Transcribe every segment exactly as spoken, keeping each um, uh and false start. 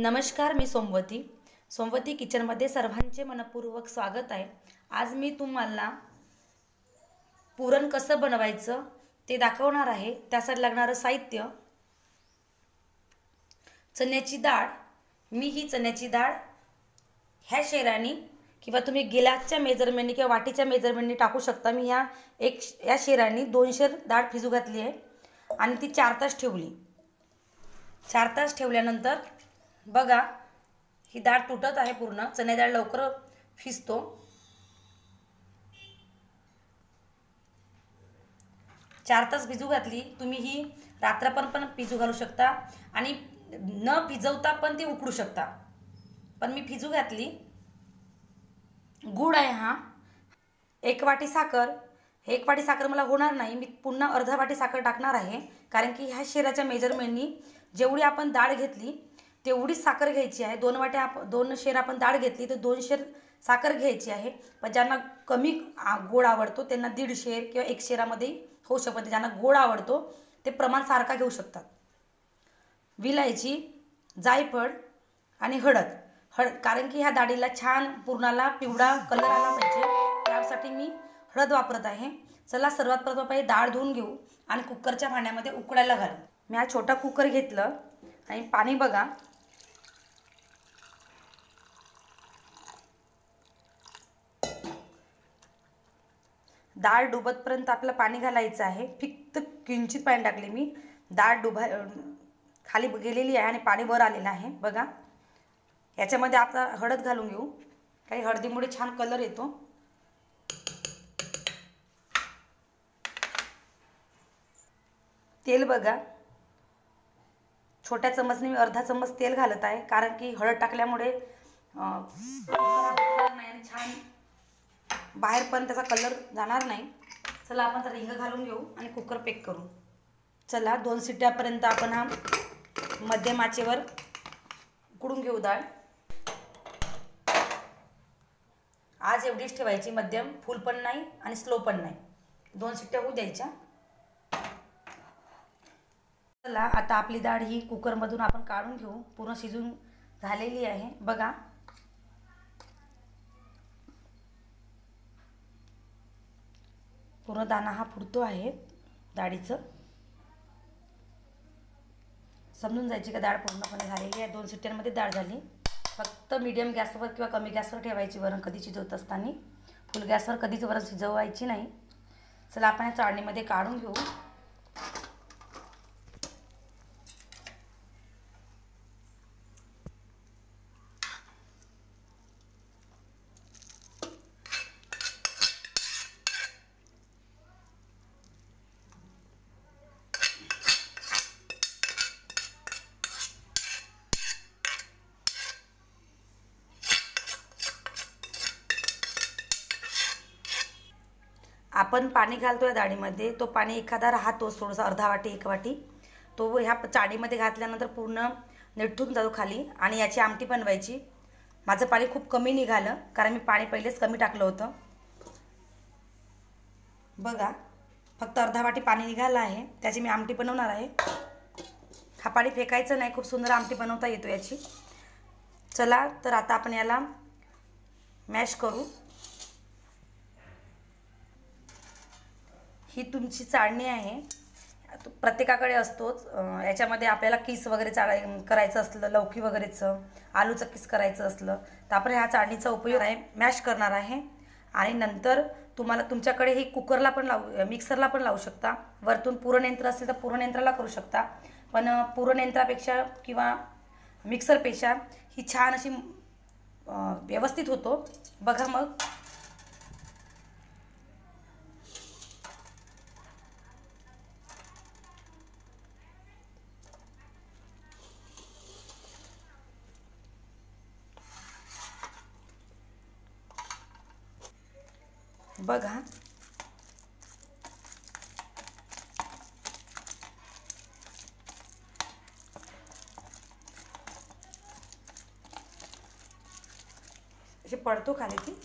नमस्कार, मी सोमवती. सोमवती किचनमध्ये सर्वांचे मनपूर्वक स्वागत आहे. आज मी तुम्हाला पुरण कसं बनवायचं ते दाखवणार आहे. त्यासाठी लागणारं साहित्य: चण्याची डाळ. मी ही चण्याची डाळ ह्या शेरानी किंवा तुम्ही गिलासच्या मेजरमेंटनी किंवा वाटीच्या मेजरमेंटनी टाकू शकता. मी ह्या एक या शेरानी दोन शेर डाळ भिजू घातली आहे आणि ती चार तास ठेवली. चार तास ठेवल्यानंतर बघा, ही डाळ तुटत आहे पूर्ण. चणे डाळ लवकर फिजतो. चार तास भिजू घातली. तुम्ही ही रात्रभर पण भिजू घालू शकता आणि न भिजवता पण ती उकडू शकता. पण मी भिजू घातली. गूळ आहे हा. एक वाटी साखर. एक वाटी साखर मला होणार नाही, मी पुन्हा अर्धा वाटी साखर टाकणार आहे. कारण की ह्या शेराच्या मेजरमेंटनी जेवढी आपण डाळ घेतली तेवढीच साखर घ्यायची आहे. दोन वाट्या आप दोन शेर आपण डाळ घेतली तर दोन शेर साखर घ्यायची आहे. पण ज्यांना कमी गोड आवडतो त्यांना दीड शेर किंवा एक शेरामध्ये होऊ शकते. ज्यांना गोड आवडतो ते प्रमाण सारखा घेऊ शकतात. विलायची, जायफळ आणि हळद. हळद कारण की ह्या डाळीला छान पुरणाला पिवळा कलर आला पाहिजे, त्यासाठी मी हळद वापरत आहे. चला, सर्वात प्रथम पहिले डाळ धुवून घेऊ आणि कुकरच्या भांड्यामध्ये उकळायला घालू. मी हा छोटा कुकर घेतलं आणि पाणी बघा, डाळ डुबतपर्यंत आपलं पाणी घालायचं आहे. फक्त किंचित पाणी टाकले मी. डाळ डुबा खाली गेलेली आहे आणि पाणी वर आलेलं आहे. बघा, याच्यामध्ये आता हळद घालून घेऊ. काही हळदीमुळे छान कलर येतो. तेल बघा, छोट्या चमचने मी अर्धा चम्मच तेल घालत आहे. कारण की हळद टाकल्यामुळे नाही छान बाहेर पण त्याचा कलर जाणार नाही. चला, आपण तर रिंग घालून घेऊ आणि कुकर पेक करू. चला, दोन शिट्ट्यापर्यंत आपण हा मध्यम आचेवर उकडून घेऊ डाळ. आज एवढीच ठेवायची, मध्यम, फुल पण नाही आणि स्लो पण नाही. दोन शिट्ट्या होऊ द्यायच्या. चला, आता आपली डाळ ही कुकरमधून आपण काढून घेऊ. पूर्ण शिजून झालेली आहे. बघा, पूर्ण दाणा हा फुटतो आहे डाळीचं. समजून जायची का डाळ पूर्णपणे झालेली आहे. दोन शिट्ट्यांमध्ये डाळ झाली. फक्त मीडियम गॅसवर किंवा कमी गॅसवर ठेवायची वरण कधी शिजवत असताना. फुल गॅसवर कधीच वरण शिजवायची नाही. चला, आपण या चाळणीमध्ये काढून घेऊ. आपण पाणी घालतो या डाळीमध्ये, तो पाणी एखादा राहतोच थोडासा, अर्धा वाटी एक वाटी. तो ह्या चाळीमध्ये घातल्यानंतर पूर्ण निठून जातो खाली आणि याची आमटी बनवायची. माझं पाणी खूप कमी निघालं कारण मी पाणी पहिलेच कमी टाकलं होतं. बघा, फक्त अर्धा वाटी पाणी निघालं आहे. त्याची मी आमटी बनवणार आहे. हा पाणी फेकायचं नाही, खूप सुंदर आमटी बनवता येतो याची. चला, तर आता आपण याला मॅश करू. ही तुमची चाळणी आहे, प्रत्येकाकडे असतोच. याच्यामध्ये आपल्याला किस वगैरे चाळ करायचं असलं, लौकी वगैरेचं, आलूचं किस करायचं असलं तर आपण ह्या चाळणीचा उपयोग आहे मॅश करणार आहे. आणि नंतर तुम्हाला तुमच्याकडे ही कुकरला पण लावू, मिक्सरला पण लावू शकता. वरतून पुरणयंत्र असेल तर पुरणयंत्राला करू शकता. पण पुरणयंत्रापेक्षा किंवा मिक्सरपेक्षा ही छान अशी व्यवस्थित होतो. बघा, मग बघा, अशी पडतो खाली ती.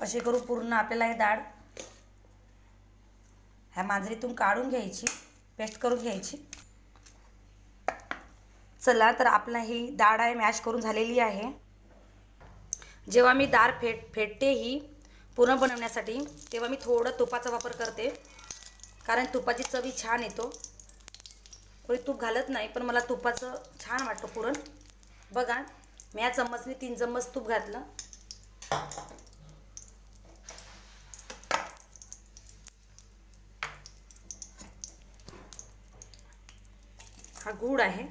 असे करू पूर्ण आपल्याला हे डाळ ह्या मांजरीतून काढून घ्यायची, पेस्ट करून घ्यायची। चला तर आपला ही डाळ आहे मॅश करून झालेली आहे। जेव्हा मी डाळ फेट फेटते ही पुरण बनवण्यासाठी तेव्हा मी थोडं तुपाचा वापर करते, कारण तुपाची चव छान येतो। कोणी तूप घालत नाही, पण मला तुपाचं छान वाटतं पुरण। बघा मी या चम्मचने तीन चम्मच तूप घातलं। हा गूळ आहे,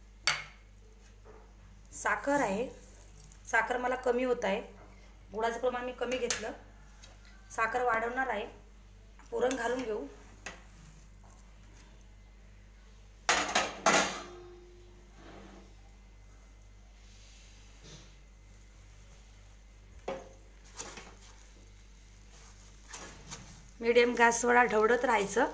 साखर आहे। साखर मला कमी होत आहे, गुळाचं प्रमाण मी कमी घेतलं, साखर वाढवणार आहे। पुरण घालून घेऊ। मीडियम गॅसवर ढवळत राहायचं।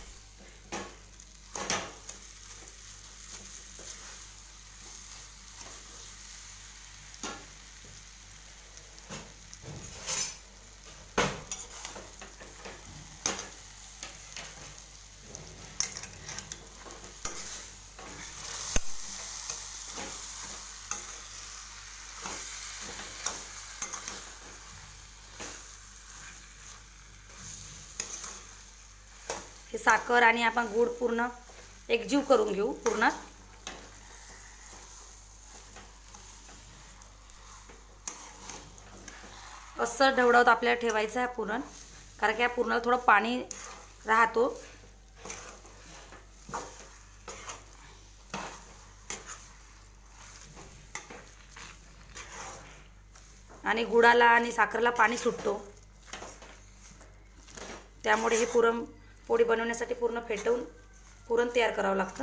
हे साखर आणि आपण गूळ पूर्ण एकजीव करून घेऊ। पूर्ण असं ढवळत आपल्याला ठेवायचं आहे पुरण, कारण की या पुरणाला थोडं पाणी राहतो। आणि गुळाला आणि साखरेला पाणी सुटतो, त्यामुळे हे पुरण पोळी बनवण्यासाठी पूर्ण फेटवून पुरण तयार करावं लागतं।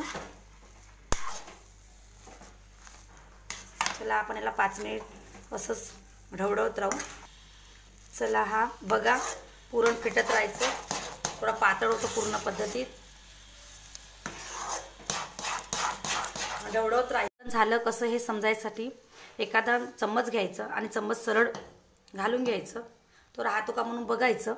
चला आपण याला पाच मिनिट असंच ढवळत राहू। चला हा बघा पुरण फेटत राहायचं, थोडा पातळ होतं पूर्ण पद्धतीत ढवळत राहायचं। झालं कसं हे समजायसाठी एखादा चम्मच घ्यायचं आणि चम्मच सरळ घालून घ्यायचं, तो राहतो का म्हणून बघायचं।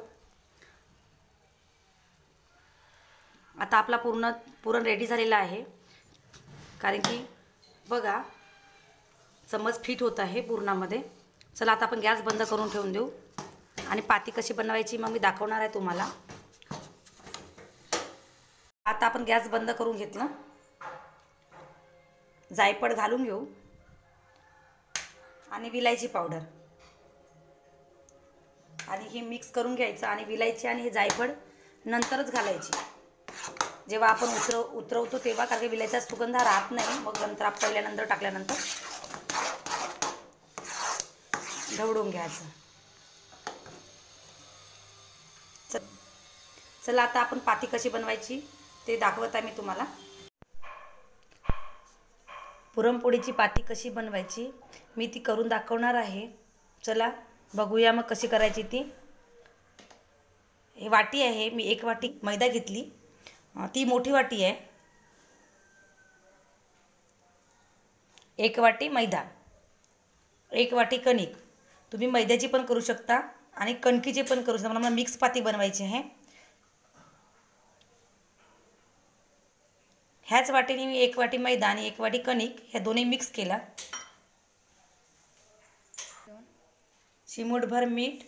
आता आपला पूर्ण पुरण रेडी झालेला आहे, कारण की बघा चम्मच फिट होत आहे पुरणामध्ये। चला आता आपण गॅस बंद करून ठेवून देऊ आणि पाती कशी बनवायची मग मी दाखवणार आहे तुम्हाला। आता आपण गॅस बंद करून घेतलं, जायफळ घालून घेऊ आणि विलायची पावडर आणि हे मिक्स करून घ्यायचं। आणि विलायची आणि हे जायफळ नंतरच घालायची, जेव्हा आपण उतरव उतरवतो तेव्हा, कारण की विलायचा सुगंध राहत नाही मग नंतर आपण पहिल्यानंतर टाकल्यानंतर ढवळून घ्यायचं। चला आता आपण पाती कशी बनवायची ते दाखवत आहे मी तुम्हाला। पुरणपोळीची पाती कशी बनवायची मी ती करून दाखवणार आहे। चला बघूया मग कशी करायची ती। ही वाटी आहे, मी एक वाटी मैदा घेतली, ती मोठी वाटी आहे। एक वाटी मैदा, एक वाटी कणिक, तुम्ही मैद्याची पण करू शकता आणि कणकीची पण करू शकता। मला मिक्स पाती बनवायची आहे। ह्याच वाटीने मी एक वाटी मैदा आणि एक वाटी कणिक ह्या दोन्ही मिक्स केला। चिमूटभर मीठ,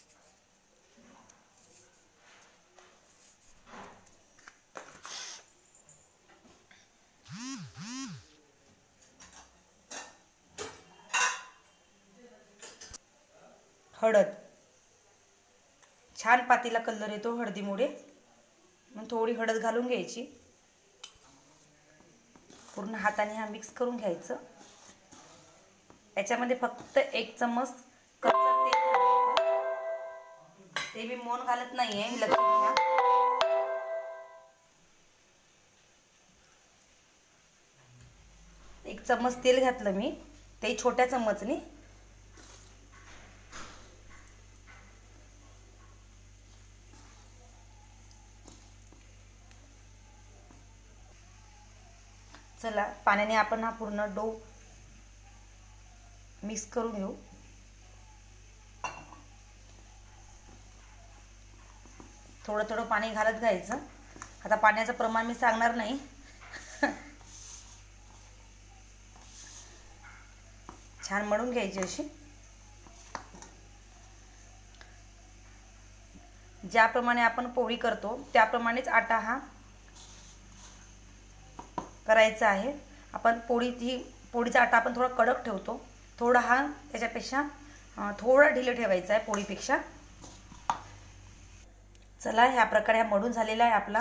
हळद, छान पातीला कलर येतो हळदीमुळे, मग थोडी हळद घालून घ्यायची। पूर्ण हाताने हा मिक्स करून घ्यायचं। याच्यामध्ये फक्त एक चम्मच कच्चं तेल घालायचं, ते मी मोहन घालत नाही आहे, लक्षात घ्या। एक चम्मच तेल घातलं मी, ते छोट्या चम्मचनी। चला पाण्याने आपण हा पूर्ण डो मिक्स करून घेऊ। थोडं थोडं पाणी घालत घ्यायचं. आता पाण्याचं प्रमाण मी सांगणार नाही. छान मळून घ्यायची अशी. ज्याप्रमाणे आपण पोळी करतो त्याप्रमाणेच आटा हा करायचा आहे. आपण पोळी ही पोळीचा आटा आपण थोडा कडक ठेवतो, थोडा हा त्याच्यापेक्षा थोडा ढिले ठेवायचा आहे पोळीपेक्षा. चला, ह्या प्रकारे हा मळून झालेला आहे आपला.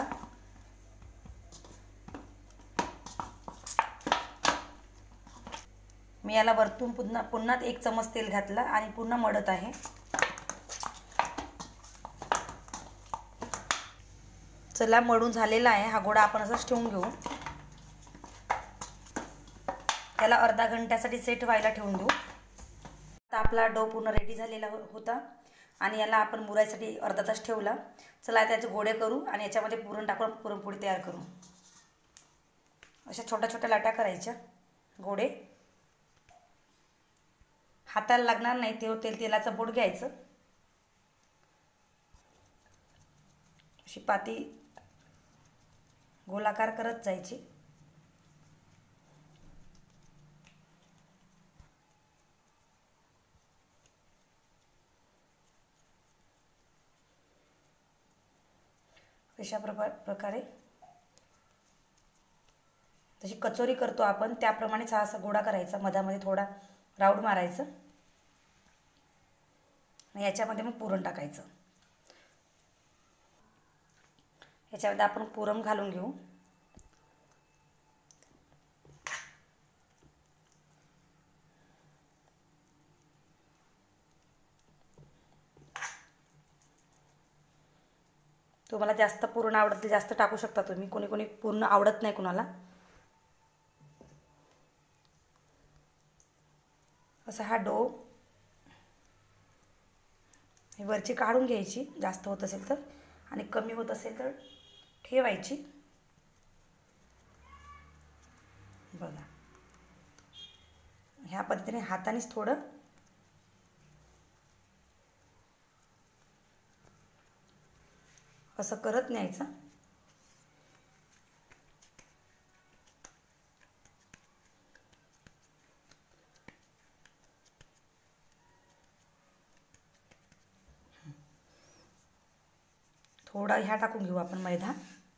मी याला वरतून पुन्हा पुन्हा एक चमच तेल घातलं आणि पुन्हा मळत आहे. चला, मळून झालेला आहे हा गोळा. आपण असंच ठेवून घेऊ. त्याला अर्धा घंट्यासाठी सेट व्हायला ठेवून देऊ. आता आपला डो पूर्ण रेडी झालेला होता आणि याला आपण मुरायसाठी अर्धा तास ठेवला. चला, त्याचे गोळे करू आणि याच्यामध्ये पुरण टाकून पुरणपोळी तयार करू. अशा छोट्या छोट्या लाट्या करायच्या गोळे. हाताला लागणार नाही ते तेल तेलाचं बोट घ्यायचं. अशी पाती गोलाकार करत जायची. अशा प्रकारे तशी कचोरी करतो आपण त्याप्रमाणेच हा असा गोळा करायचा. मधामध्ये थोडा राऊंड मारायचं आणि याच्यामध्ये मग पुरण टाकायचं. याच्यामध्ये आपण पुरण घालून घेऊ. तुम्हाला जास्त पुरण आवडत तर जास्त टाकू शकता तुम्ही. कोणी कोणी पूर्ण आवडत नाही कुणाला. असा हा डो ही वरची काढून घ्यायची जास्त होत असेल तर, आणि कमी होत असेल तर ठेवायची. बघा, ह्या पद्धतीने हातानेच थोडं असं करत न्यायचं. थोडा ह्या टाकून घेऊ आपण मैदा.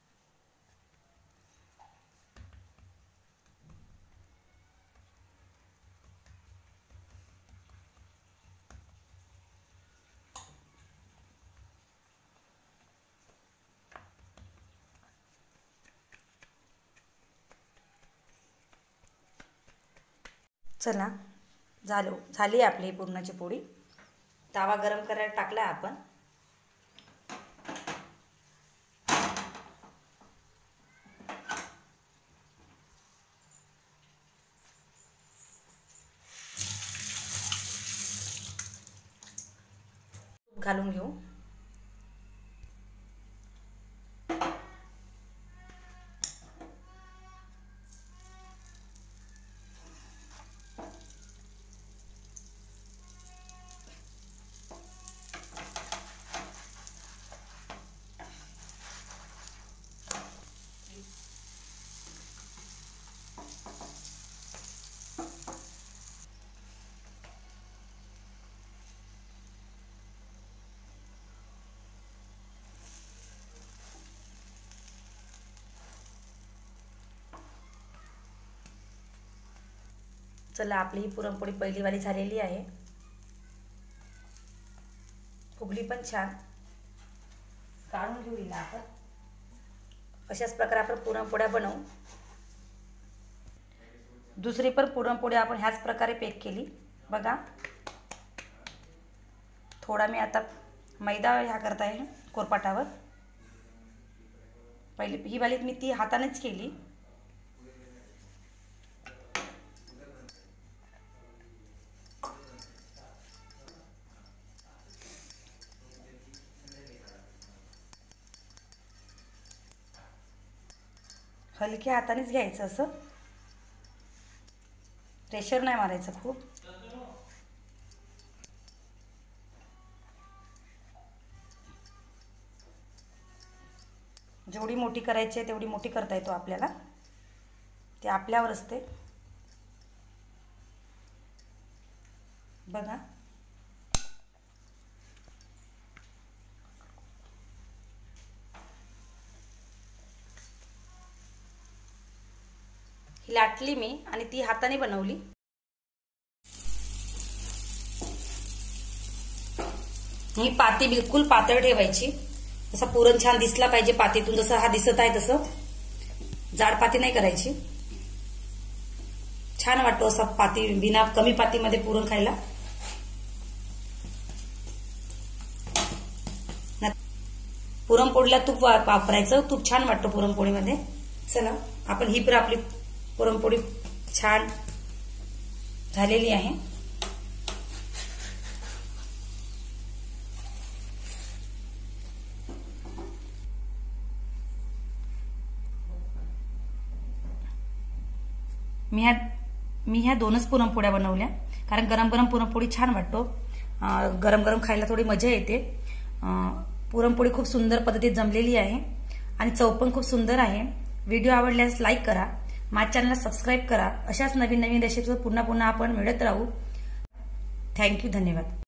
चला, झालो झाली आपली पुरणाची पोळी. तवा गरम करायला टाकला आपण. घालून घेऊ. चला, आपली ही पुरणपोळी पहिलीवाली झालेली आहे. फुगली पण छान. काढून घेऊ हिला आपण. अशाच प्रकारे आपण पुरणपोळ्या बनवू. दुसरी पण पुरणपोळी आपण ह्याच प्रकारे पेक केली. बघा, थोडा मी आता मैदा ह्या करत आहे कोरपाटावर. पहिली ही वाली मी ती हातानेच केली. हलक्या हातानेच घ्यायचं, असं प्रेशर नाही मारायचं खूप. जेवढी मोठी करायची आहे तेवढी मोठी करता येतो आपल्याला, ते आपल्यावर असते. बघा ही लाटली मी आणि ती हाताने बनवली. ही पाती बिलकुल पातळ ठेवायची, जसा पुरण छान दिसला पाहिजे पातीतून, जसं हा दिसत आहे तसं. जाड पाती नाही करायची. छान वाटतो असा पाती, बिना कमी पातीमध्ये पुरण खायला. पुरणपोळीला तूप वापरायचं, तूप छान वाटतं पुरणपोळीमध्ये. चला आपण ही पण आपली पुरणपोळी छान झालेली आहे. मी ह्या मी ह्या दोनच पुरणपोळ्या बनवल्या, कारण गरम गरम पुरणपोळी छान वाटतो. गरम गरम खायला थोडी मजा येते. पुरणपोळी खूप सुंदर पद्धतीत जमलेली आहे आणि चव पण खूप सुंदर आहे. व्हिडिओ आवडल्यास लाईक करा, माझ्या चॅनलला सबस्क्राईब करा. अशाच नवीन नवीन रेसिपीवर पुन्हा पुन्हा आपण मिळत राहू. थँक्यू, धन्यवाद.